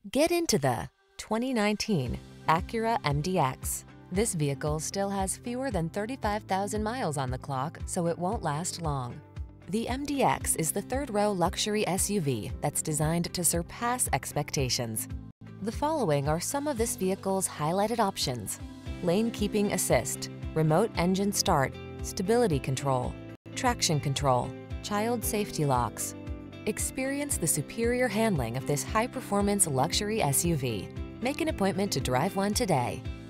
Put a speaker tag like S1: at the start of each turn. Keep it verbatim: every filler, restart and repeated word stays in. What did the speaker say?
S1: Get into the twenty nineteen Acura M D X. This vehicle still has fewer than thirty-five thousand miles on the clock, so it won't last long. The M D X is the third-row luxury S U V that's designed to surpass expectations. The following are some of this vehicle's highlighted options: lane keeping assist, remote engine start, stability control, traction control, child safety locks. Experience the superior handling of this high-performance luxury S U V. Make an appointment to drive one today.